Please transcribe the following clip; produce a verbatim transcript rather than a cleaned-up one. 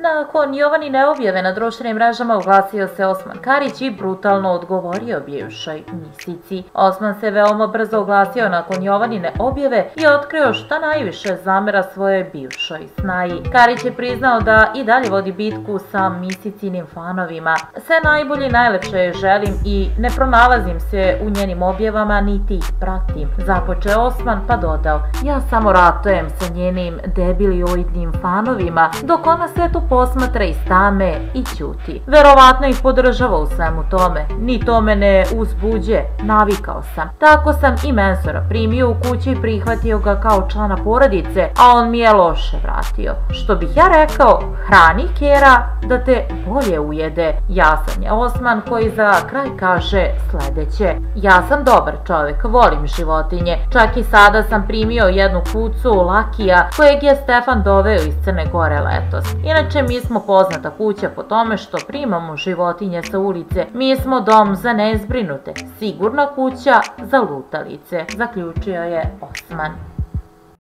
Nakon Jovanine objave na društvenim mrežama oglasio se Osman Karić i brutalno odgovorio bivšoj misici. Osman se veoma brzo oglasio nakon Jovanine objave i otkrio šta najviše zamera svojoj bivšoj snaji. Karić je priznao da i dalje vodi bitku sa misicinim fanovima. Sve najbolje i najlepše želim i ne pronalazim se u njenim objavama niti ih pratim. Započeo Osman pa dodao: ja samo ratujem sa njenim debilioidnim fanovima dok ona sve to posmatra iz tame i ćuti. Verovatno ih podržava u svemu tome. Ni to me ne uzbuđe, navikao sam. Tako sam i mensora primio u kući i prihvatio ga kao člana porodice, a on mi je loše vratio. Što bih ja rekao, hrani kera da te bolje ujede. Jasan je Osman koji za kraj kaže sledeće: ja sam dobar čovek, volim životinje. Čak i sada sam primio jednu kucu Lakija kojeg je Stefan doveo iz Crne Gore letos. Inače, mi smo poznata kuća po tome što primamo životinje sa ulice. Mi smo dom za nezbrinute, sigurna kuća za lutalice, zaključio je Osman.